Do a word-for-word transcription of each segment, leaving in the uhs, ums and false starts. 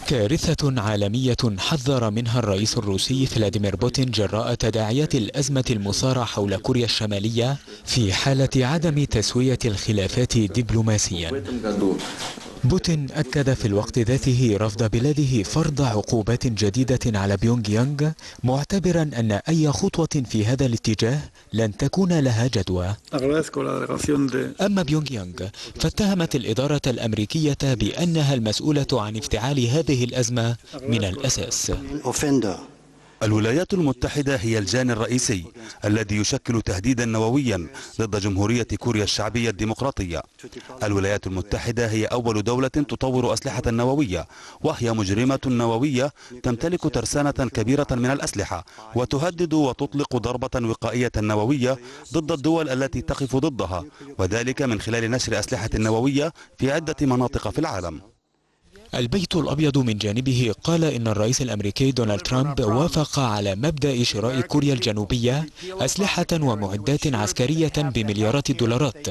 كارثة عالمية حذر منها الرئيس الروسي فلاديمير بوتين جراء تداعيات الأزمة المثارة حول كوريا الشمالية في حالة عدم تسوية الخلافات دبلوماسيا. بوتين أكد في الوقت ذاته رفض بلاده فرض عقوبات جديدة على بيونغ يانغ، معتبرا أن أي خطوة في هذا الاتجاه لن تكون لها جدوى. أما بيونغ يانغ فاتهمت الإدارة الأمريكية بأنها المسؤولة عن افتعال هذه الأزمة من الأساس. الولايات المتحدة هي الجاني الرئيسي الذي يشكل تهديدا نوويا ضد جمهورية كوريا الشعبية الديمقراطية. الولايات المتحدة هي أول دولة تطور أسلحة نووية، وهي مجرمة نووية تمتلك ترسانة كبيرة من الأسلحة، وتهدد وتطلق ضربة وقائية نووية ضد الدول التي تقف ضدها، وذلك من خلال نشر أسلحة نووية في عدة مناطق في العالم. البيت الأبيض من جانبه قال إن الرئيس الأمريكي دونالد ترامب وافق على مبدأ شراء كوريا الجنوبية أسلحة ومعدات عسكرية بمليارات الدولارات،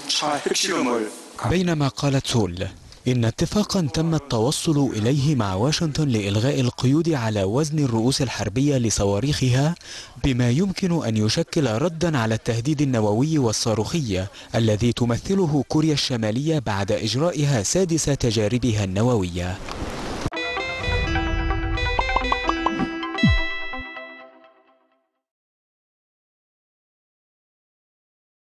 بينما قالت سول إن اتفاقا تم التوصل إليه مع واشنطن لإلغاء القيود على وزن الرؤوس الحربية لصواريخها، بما يمكن أن يشكل ردا على التهديد النووي والصاروخي الذي تمثله كوريا الشمالية بعد إجرائها سادس تجاربها النووية.